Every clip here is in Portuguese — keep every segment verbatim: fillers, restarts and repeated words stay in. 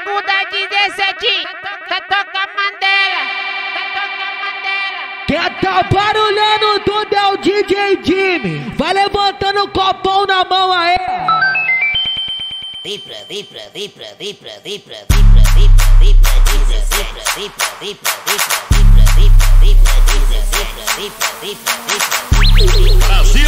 Mago da dezessete, tá toca Mandela, tá toca Mandela. Quem tá barulhando tudo é o D J Jimmy. Vai levantando o copão na mão aí. Vem pra, vem pra, vem pra, vem pra, vem pra, vem pra, vem pra, vem pra, dezessete, vem pra, vem pra, vem pra, vem pra, vem pra, vem pra, dezessete, vem pra, vem pra, vem pra, vem pra, Brasil!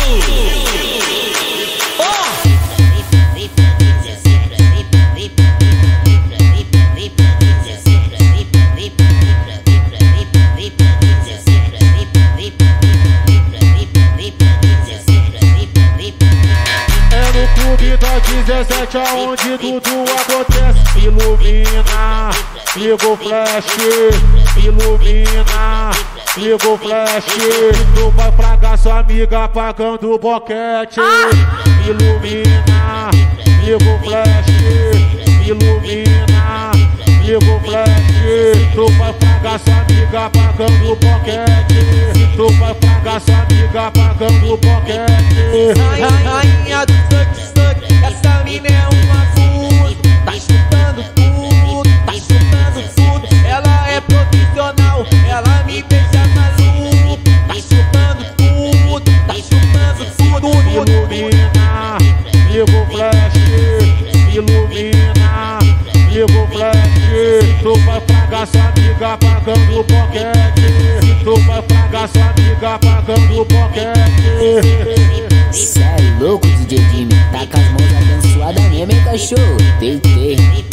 dezessete aonde tudo acontece. Ilumina, liga o flash. Ilumina, liga o flash. Tu vai fragar sua amiga apagando o boquete. Ilumina, liga o flash. Ilumina, liga o flash. Tu vai fragar sua amiga apagando o boquete. Tu vai fragar sua amiga apagando o boquete. Rainha do suck suck, essa mina é uma abuso. Tá chutando tudo, tá chutando tudo. Ela é profissional, ela me deixa maluco. Tá chutando tudo, tá chutando tudo. Ilumina, liga o flash. Ilumina, liga o flash. Tu vai fragar sua amiga apagando o boquete. Tu vai fragar sua amiga apagando o boquete. Cê é louco, D J Jimmy, tá com as mãos abençoadas mesmo, hein, cachorro? Deitei.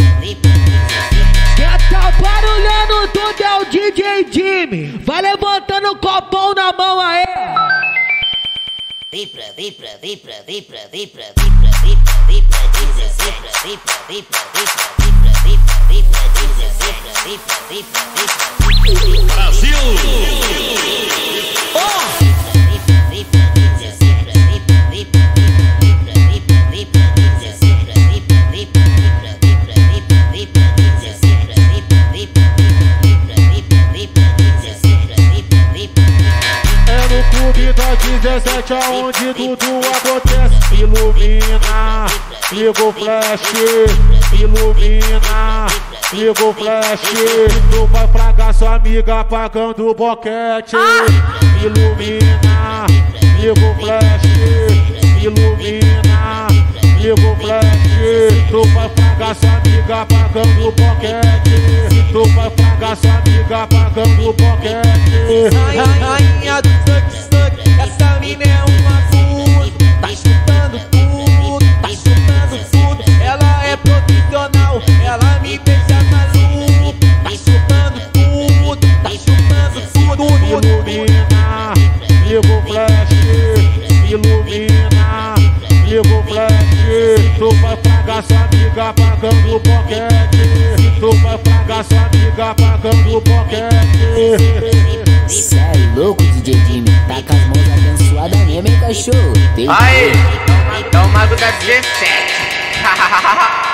Quem tá barulhando tudo é o D J Jimmy. Vai levantando o copão na mão aí. Vem pra, vem pra, vem pra, vem pra, vem pra, vem pra, vem pra, vem pra, dezessete, vem pra, vem pra, vem pra, vem pra, vem pra, vem pra, dezessete, vem pra, vem pra, vem pra, vem pra, Brasil! dezessete aonde tudo acontece. Ilumina, liga o flash. Ilumina, liga o flash. Tu vai fragar sua amiga apagando o boquete. Ilumina, liga o flash. Ilumina, liga o flash. Tu vai fragar sua amiga apagando o boquete. Tu vai fragar sua amiga apagando o boquete. Rainha do suck suck, essa mina é uma abuso. Tá chutando tudo, tá chutando tudo. Ela é profissional, ela me deixa maluco. Tá chutando tudo, tá chutando tudo. Ilumina, liga o flash. Ilumina, liga o flash. Tu vai fragar sua amiga apagando o boquete. Tu vai fragar sua amiga apagando o boquete. Cê é louco, D J Jimmy, tá com as mãos abençoadas mesmo, hein, cachorro? Deitei. Aí, então o Mago da dezessete.